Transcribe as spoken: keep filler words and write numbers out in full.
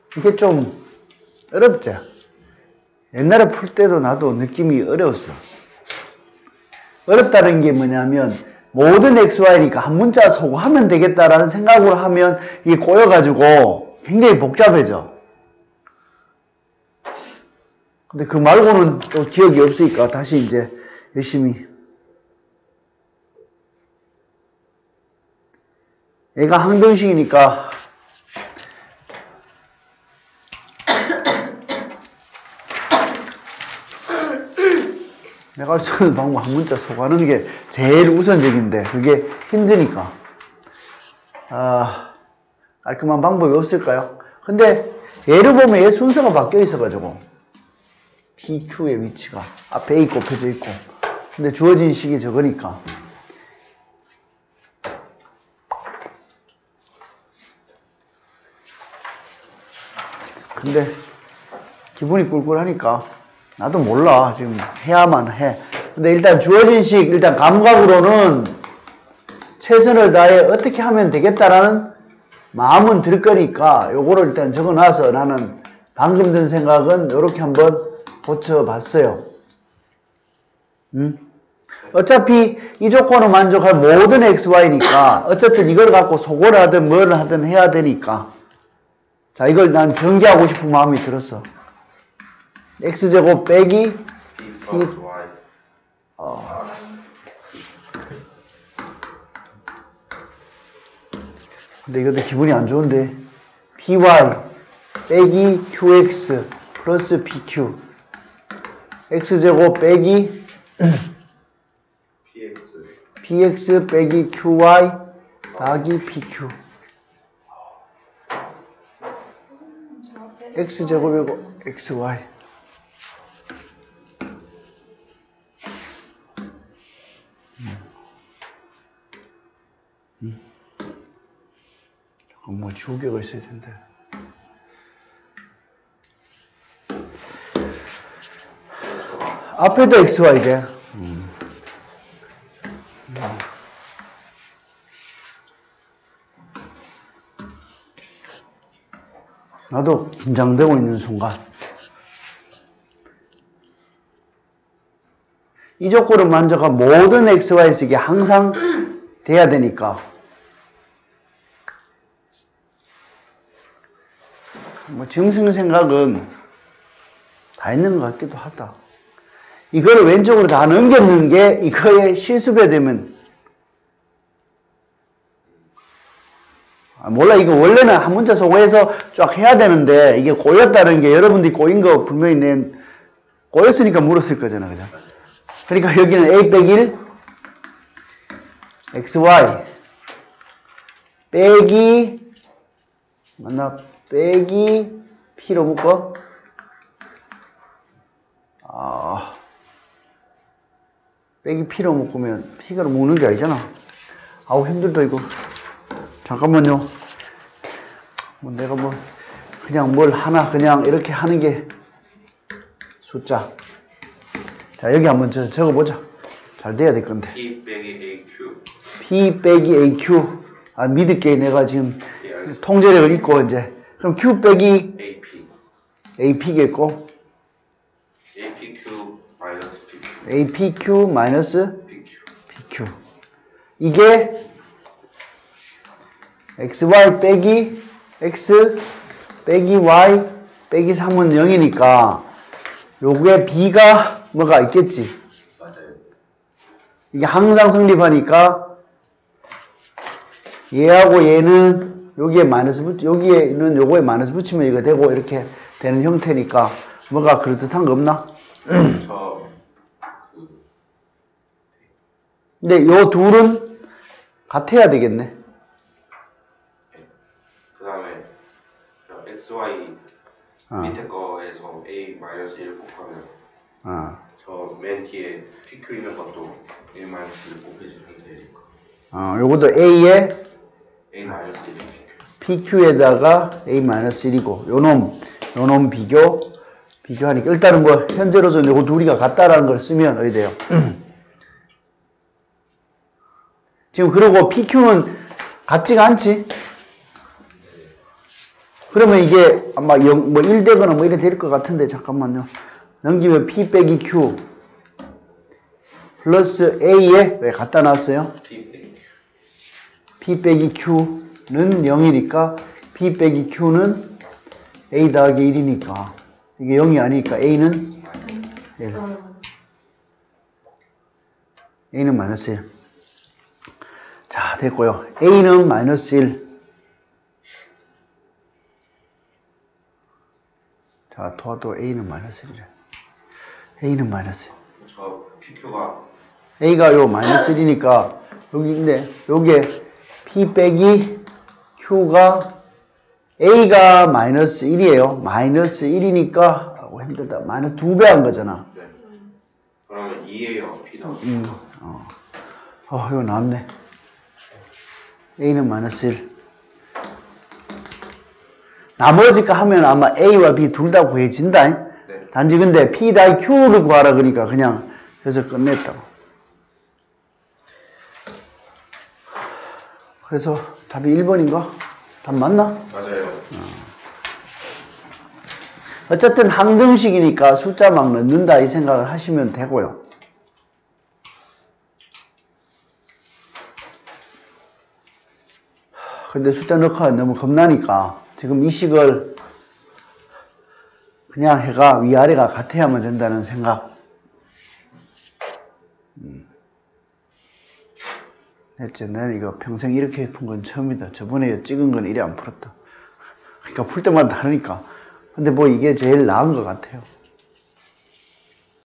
이게 좀 어렵죠. 옛날에 풀 때도 나도 느낌이 어려웠어. 어렵다는 게 뭐냐면 모든 엑스와이니까 한 문자 소거하면 되겠다라는 생각으로 하면 이게 꼬여가지고 굉장히 복잡해져. 근데 그 말고는 또 기억이 없으니까 다시 이제 열심히. 얘가 항등식이니까 내가 쓰는 방법 한 문자 소거하는 게 제일 우선적인데 그게 힘드니까 아, 깔끔한 방법이 없을까요? 근데 예를 보면 얘 순서가 바뀌어 있어가지고 피큐의 위치가 앞에 A 곱해져 있고 근데 주어진 식이 저거니까 근데 기분이 꿀꿀하니까 나도 몰라. 지금 해야만 해. 근데 일단 주어진 식, 일단 감각으로는 최선을 다해 어떻게 하면 되겠다라는 마음은 들 거니까 요거를 일단 적어놔서 나는 방금 든 생각은 요렇게 한번 고쳐봤어요. 음? 어차피 이 조건을 만족할 모든 엑스와이니까 어쨌든 이걸 갖고 소거를 하든 뭘 하든 해야 되니까 자 이걸 난 전개하고 싶은 마음이 들었어. x제곱 빼기 p 어. 근데 이것도 기분이 안 좋은데 py 빼기 qx 플러스 pq x제곱 빼기 px px 빼기 qy 더하기 pq x제곱이고 xy 음. 잠깐 뭐 주격을 써야 된대. 앞에도 xy제. 음. 나도 긴장되고 있는 순간 이 조건을 만족한 모든 xy에서 이게 항상 돼야 되니까 뭐 짐승 생각은 다 있는 것 같기도 하다. 이거를 왼쪽으로 다 넘겼는 게 이거의 실수가 되면 아, 몰라 이거 원래는 한 문자 소거해서 쫙 해야 되는데 이게 꼬였다는 게 여러분들이 꼬인 거 분명히 낸 꼬였으니까 물었을 거잖아 그죠? 그러니까 여기는 a 빼기 일 xy 빼기 맞나 빼기 p로 묶어 아 빼기 p로 묶으면 p가 묶는 게 아니잖아. 아우 힘들다 이거. 잠깐만요. 뭐 내가 뭐 그냥 뭘 하나 그냥 이렇게 하는 게 숫자. 자 여기 한번 저, 적어보자. 잘 돼야 될 건데. p 빼기 aq p 빼기 aq. 아 믿을게 내가 지금 예, 통제력을 잊고 이제. 그럼 q 빼기 ap ap겠고. apq 마이너스 pq apq 마이너스 pq pq. 이게 xy 빼기 x 빼기 y 빼기 삼은 영이니까 요게 b가 뭐가 있겠지. 맞아요. 이게 항상 성립하니까 얘하고 얘는 여기에 마이너스 붙 여기에는 요거에 마이너스 붙이면 이거 되고 이렇게 되는 형태니까 뭐가 그럴듯한 거 없나? 저 그 근데 요 둘은 같아야 되겠네. 그 다음에 xy 어. 밑에 거에서 a 마이너스 일 곱하면 어. 저 맨 뒤에 pq 있는 것도 a 마이너스 일 곱해지면 되니까 어, 요것도 a에 a 마이너스 일 pq에다가 a 마이너스 일이고 요놈 요놈 비교 비교하니까 일단은 뭐 현재로서는 요거 둘이가 같다라는 걸 쓰면 어디 돼요? 지금 그러고 pq는 같지가 않지? 그러면 이게 아마 영, 뭐 일 되거나 뭐 이래 될 것 같은데, 잠깐만요. 넘기면 P 빼기 Q 플러스 A에 왜 갖다 놨어요? P 빼기 Q. P 빼기 Q는 영이니까 P 빼기 Q는 A 더하기 일이니까 이게 영이 아니니까 A는 일. A는 마이너스 일. 자, 됐고요. A는 마이너스 일. 자, 도와도 A는 마이너스 일이래. A는 마이너스 일. 저 피큐가 A가 요 마이너스 일이니까 여기인데 요게 P 빼기 Q가 A가 마이너스 일이에요. 마이너스 일이니까 어, 힘들다. 마이너스 두 배 한 거잖아. 네. 그러면 이에요. P 나오죠. 이, 어. 어, 이거 나왔네. A는 마이너스 일. 나머지가 하면 아마 A와 B 둘 다 구해진다. 네. 단지 근데 P 더하기 Q를 구하라 그러니까 그냥 그래서 끝냈다고. 그래서 답이 일 번인가? 답 맞나? 맞아요. 어쨌든 항등식이니까 숫자 막 넣는다 이 생각을 하시면 되고요. 근데 숫자 넣기가 너무 겁나니까 지금 이 식을 그냥 해가 위아래가 같아야만 된다는 생각. 음. 했지. 나는 이거 평생 이렇게 푼 건 처음이다. 저번에 찍은 건 이래 안 풀었다. 그러니까 풀 때마다 다르니까. 근데 뭐 이게 제일 나은 것 같아요.